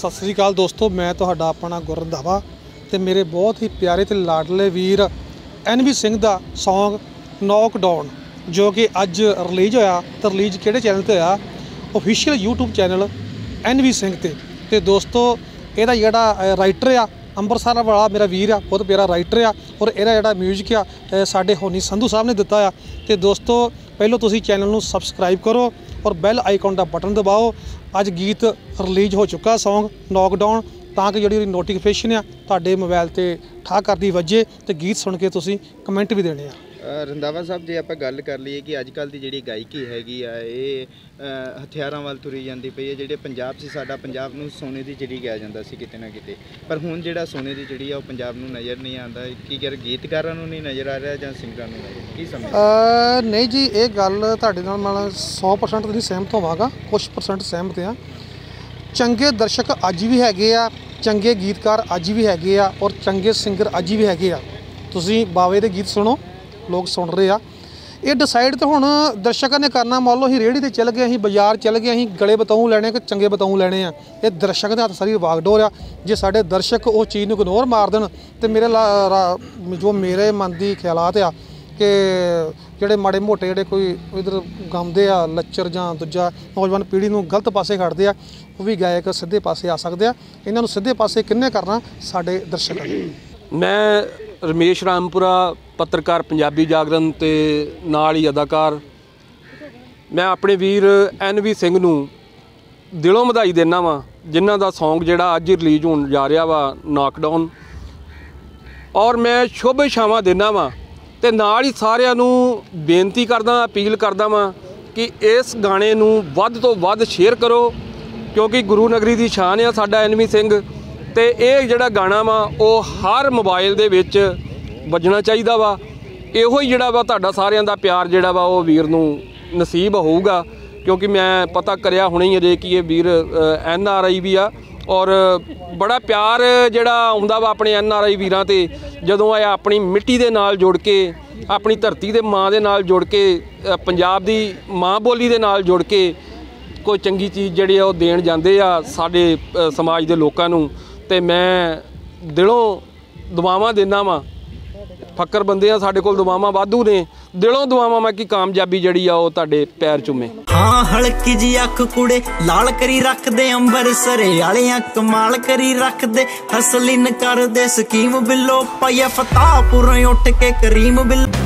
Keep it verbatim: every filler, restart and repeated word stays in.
सत श्री अकाल दोस्तों, मैं तुहाडा अपना गुर रंधावा ते मेरे बहुत ही प्यारे ते लाडले वीर एन वी सिंह दा सॉन्ग नॉकडाउन जो कि अज रिलीज़ होया। तो रिलीज़ किहड़े चैनल ते होया? Official YouTube channel N V Singh ते। ते दोस्तों इहदा जिहड़ा राइटर आ अंबरसर वाला मेरा वीर आ, बहुत प्यारा राइटर आ और इहदा जिहड़ा म्यूजिक आ साडे होनी संधू साहब ने दिता आ। ते दोस्तों पहलों तुसीं चैनल नूं सबसक्राइब करो और बैल आइकॉन का बटन दबाओ। अज गीत रिलीज़ हो चुका सॉन्ग नॉकडाउन, ताकि जिहड़ी नोटिफिकेशन आ तुहाडे मोबाइल ते ठा करदी वजे ते गीत सुन के तुसीं कमेंट भी देने आ। रंधावा साहब जे आपां गल कर लईए कि अजकल की जिहड़ी गायकी हैगी आ ये हथियारां वाल तुरी जाती पई है। जिहड़े पंजाब से साडा पंजाब नूं सोने की चिड़ी कहा जाता सी किते ना किते, पर हुण जिहड़ा सोने की चिड़ी आ पंजाब नूं नज़र नहीं आंदा। की कर गीतकारां नूं नहीं नज़र आ रहा जां सिंगरां नूं नज़र की समझ? नहीं जी, ये गल तुहाडे नाल मैं सौ परसेंट नहीं सहमत होवांगा, कुछ परसेंट सहमत हाँ। चंगे दर्शक अज भी हैगे आ, चंगे गीतकार अज भी हैगे आ और चंगे सिंगर अज भी हैगे आ। तुसीं बावे दे गीत सुनो, लोग सुन रहे आ। ये डिसाइड तो हुण दर्शकों ने करना। मान लो असीं रेहड़ी ते चल गए, असीं बाजार चल गए, असीं गले बताऊँ लैणे कि चंगे बताऊँ लैणे आ, ये दर्शक दे हत्थ सारी वागडोर आ। जे साडे दर्शक उस चीज़ नूं इग्नोर मार देण ते मेरे ला जो मेरे मन की ख्यालात आ कि जिहड़े माड़े मोटे जिहड़े कोई इधर गाउंदे आ लच्चर जां दूजा नौजवान पीढ़ी नूं गलत पासे खड़दे आ, वो भी गायक सीधे पासे आ सकदे आ। इन्हां नूं सीधे पासे किन्ने करना? साडे दर्शक। मैं रमेश रामपुरा पत्रकार पंजाबी जागरण ते नाल ही अदाकार। मैं अपने वीर एन वी सिंह नूं दिलों वधाई देना वा, जिन्हां दा सॉन्ग जिहड़ा अज रिलीज़ होण जा रहा वा नॉकडाउन, और मैं शुभ इछावां देना वा ते नाल ही सारिआं नूं बेनती करदा अपील करदा वा कि इस गाने नूं वध तो वध शेयर करो, क्योंकि गुरु नगरी दी शान आ साडा एन वी सिंह। ते ये जिहड़ा गाना वा वो हर मोबाइल दे विच वजना चाहिदा वा। इहो ही जिहड़ा वा तुहाडा सारिआं दा प्यार जिहड़ा वा वो वीर नूं नसीब होऊगा, क्योंकि मैं पता करिया हुणे ही अजे कि ये वीर एन आर आई भी आ और बड़ा प्यार जिहड़ा आउंदा वा अपने एन आर आई वीरां ते, जदों आया अपनी मिट्टी दे नाल जुड़ के, अपनी धरती दे माँ दे नाल जुड़ के, पंजाब दी माँ बोली दे नाल जुड़ के कोई चंगी चीज़ जिहड़ी आ देण जांदे आ साडे समाज दे लोकां नूं। ते मैं दिलों दुआवां देना वा, फक्कर बंदे आ साडे कोल दुआवां वाधू ने, दिलों दुआवां मैं कि कामयाबी जड़ी आ वो तुहाडे पैर चुमे। हाँ हल्की जी अख कुड़े लाल करी रख दे, अंबर सरे आलियां कमाल करी रख दे, हसलिन कर दे स्कीम बिलो पाया फताहपुर उठ के करीम बिल।